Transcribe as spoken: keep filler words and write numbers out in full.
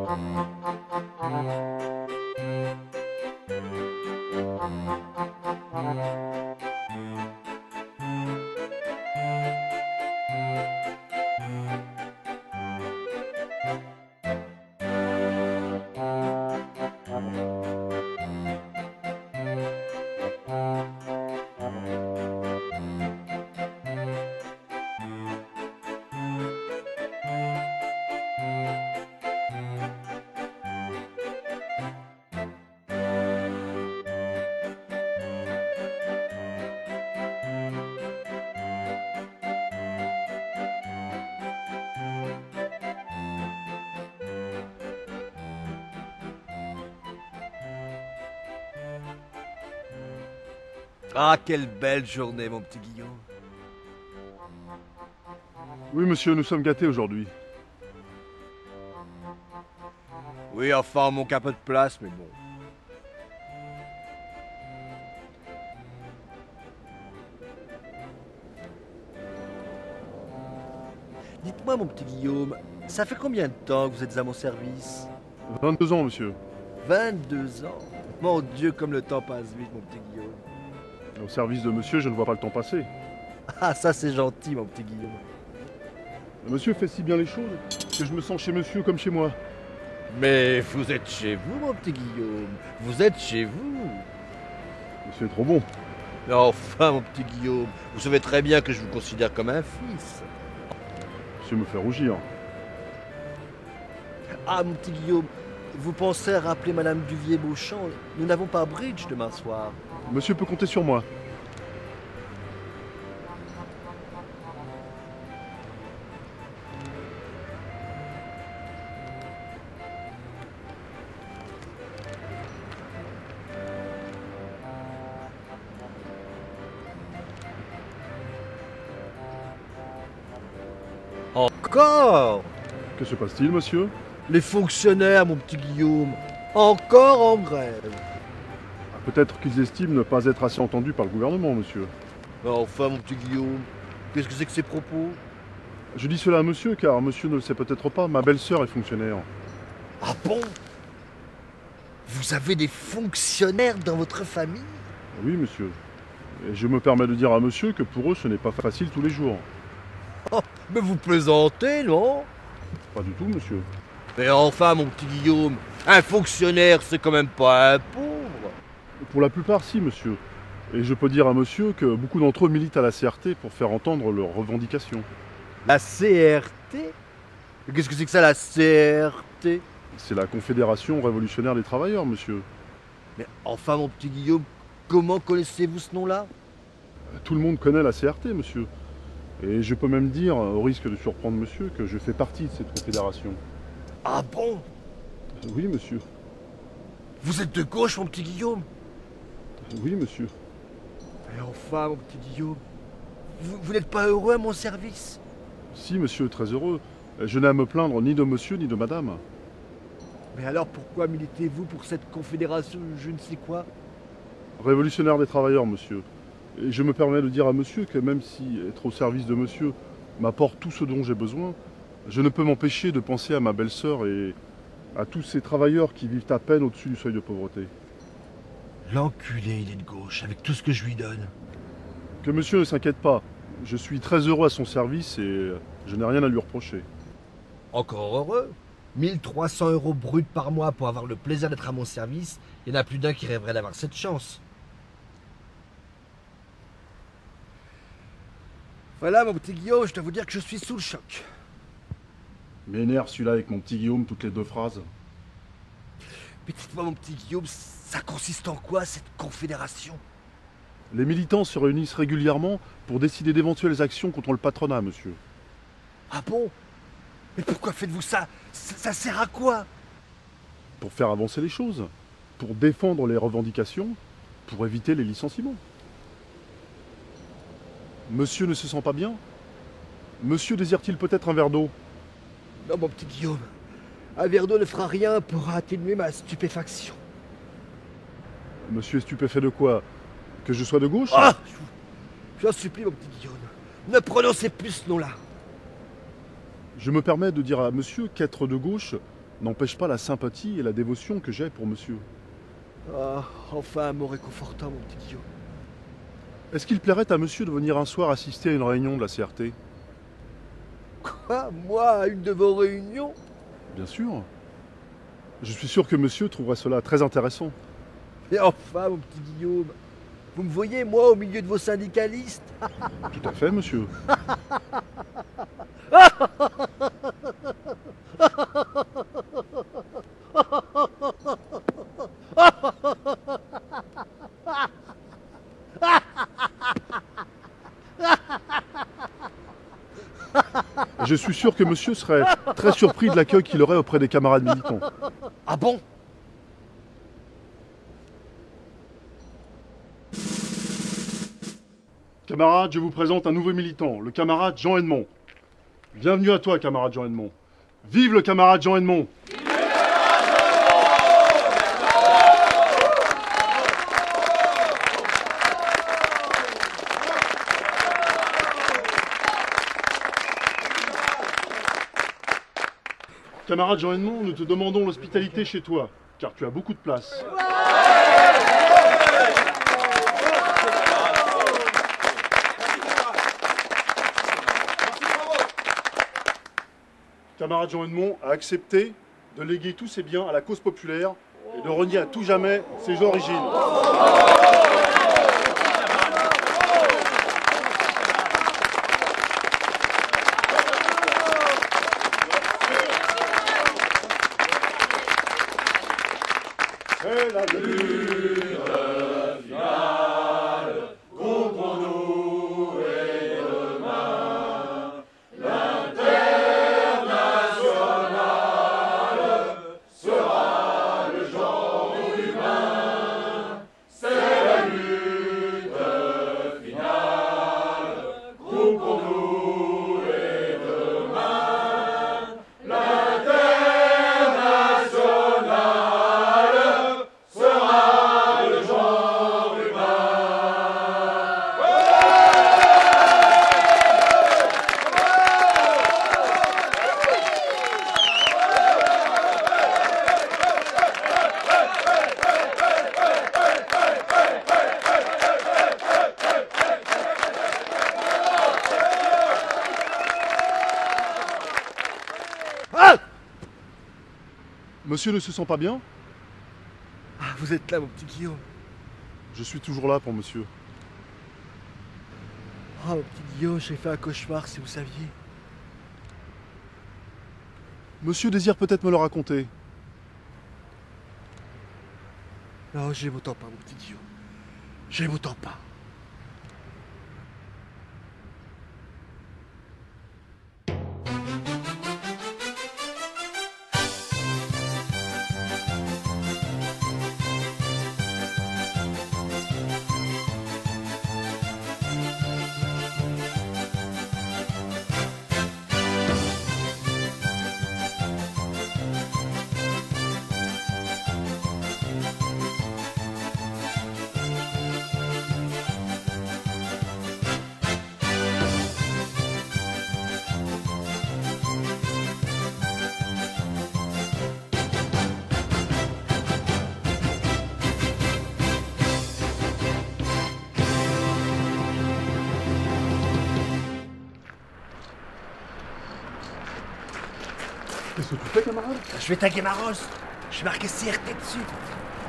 Ah, quelle belle journée, mon petit Guillaume. Oui, monsieur, nous sommes gâtés aujourd'hui. Oui, enfin, on manque un peu de place, mais bon. Dites-moi, mon petit Guillaume, ça fait combien de temps que vous êtes à mon service? vingt-deux ans, monsieur. vingt-deux ans? Mon Dieu, comme le temps passe vite, mon petit Guillaume. Au service de monsieur, je ne vois pas le temps passer. Ah, ça c'est gentil, mon petit Guillaume. Monsieur fait si bien les choses que je me sens chez monsieur comme chez moi. Mais vous êtes chez vous, mon petit Guillaume. Vous êtes chez vous. Monsieur est trop bon. Enfin, mon petit Guillaume, vous savez très bien que je vous considère comme un fils. Monsieur me fait rougir. Ah, mon petit Guillaume, vous pensez à rappeler Madame Duvier-Beauchamp? Nous n'avons pas bridge demain soir. Monsieur peut compter sur moi. Encore? Que se passe-t-il, monsieur? Les fonctionnaires, mon petit Guillaume, encore en grève. Peut-être qu'ils estiment ne pas être assez entendus par le gouvernement, monsieur. Enfin, mon petit Guillaume, qu'est-ce que c'est que ces propos? Je dis cela à monsieur, car monsieur ne le sait peut-être pas, ma belle-sœur est fonctionnaire. Ah bon? Vous avez des fonctionnaires dans votre famille? Oui, monsieur. Et je me permets de dire à monsieur que pour eux, ce n'est pas facile tous les jours. Oh, mais vous plaisantez, non? Pas du tout, monsieur. Mais enfin, mon petit Guillaume, un fonctionnaire, c'est quand même pas un pauvre. Pour la plupart, si, monsieur. Et je peux dire à monsieur que beaucoup d'entre eux militent à la C R T pour faire entendre leurs revendications. La C R T? Qu'est-ce que c'est que ça, la C R T? C'est la Confédération révolutionnaire des travailleurs, monsieur. Mais enfin, mon petit Guillaume, comment connaissez-vous ce nom-là? Tout le monde connaît la C R T, monsieur. Et je peux même dire, au risque de surprendre monsieur, que je fais partie de cette confédération. Ah bon? Oui, monsieur. Vous êtes de gauche, mon petit Guillaume? Oui, monsieur. Mais enfin, mon petit Guillaume, vous, vous n'êtes pas heureux à mon service? Si, monsieur, très heureux. Je n'ai à me plaindre ni de monsieur ni de madame. Mais alors pourquoi militez-vous pour cette confédération je ne sais quoi? Révolutionnaire des travailleurs, monsieur. Et je me permets de dire à monsieur que même si être au service de monsieur m'apporte tout ce dont j'ai besoin, je ne peux m'empêcher de penser à ma belle-sœur et à tous ces travailleurs qui vivent à peine au-dessus du seuil de pauvreté. L'enculé, il est de gauche, avec tout ce que je lui donne. Que monsieur ne s'inquiète pas. Je suis très heureux à son service et je n'ai rien à lui reprocher. Encore heureux. mille trois cents euros bruts par mois pour avoir le plaisir d'être à mon service, il y en a plus d'un qui rêverait d'avoir cette chance. Voilà, mon petit Guillaume, je dois vous dire que je suis sous le choc. M'énerve celui-là avec mon petit Guillaume, toutes les deux phrases. Mais dites-moi, mon petit Guillaume, ça consiste en quoi, cette confédération? Les militants se réunissent régulièrement pour décider d'éventuelles actions contre le patronat, monsieur. Ah bon? Mais pourquoi faites-vous ça? ça? Ça sert à quoi? Pour faire avancer les choses, pour défendre les revendications, pour éviter les licenciements. Monsieur ne se sent pas bien? Monsieur désire-t-il peut-être un verre d'eau? Non, mon petit Guillaume, un verre d'eau ne fera rien pour atténuer ma stupéfaction. Monsieur est stupéfait de quoi? Que je sois de gauche? Ah, je vous en supplie, mon petit Guillaume, ne prononcez plus ce nom-là. Je me permets de dire à monsieur qu'être de gauche n'empêche pas la sympathie et la dévotion que j'ai pour monsieur. Ah, enfin un mot réconfortant, mon petit Guillaume. Est-ce qu'il plairait à monsieur de venir un soir assister à une réunion de la C R T? Quoi? Moi, à une de vos réunions? Bien sûr. Je suis sûr que monsieur trouverait cela très intéressant. Mais enfin, mon petit Guillaume, vous me voyez, moi, au milieu de vos syndicalistes? Tout à fait, monsieur. Je suis sûr que monsieur serait très surpris de l'accueil qu'il aurait auprès des camarades militants. Ah bon? Camarades, je vous présente un nouveau militant, le camarade Jean Edmond. Bienvenue à toi, camarade Jean Edmond. Vive le camarade Jean Edmond! Camarade Jean Edmond, nous te demandons l'hospitalité chez toi, car tu as beaucoup de place. Camarade Jean Edmond a accepté de léguer tous ses biens à la cause populaire et de renier à tout jamais ses origines. C'est la lutte finale contre nous et demain. L'international sera le genre humain. C'est la lutte finale contre nous et demain. L'international sera le genre humain. Ah! Monsieur ne se sent pas bien? Ah, vous êtes là, mon petit Guillaume. Je suis toujours là pour monsieur. Ah, mon petit Guillaume, j'ai fait un cauchemar, si vous saviez. Monsieur désire peut-être me le raconter. Non, j'aime autant pas, mon petit Guillaume. J'aime autant pas. Qu'est-ce que tu fais, camarade? Je vais taguer ma rose. Je vais marquer C R T dessus.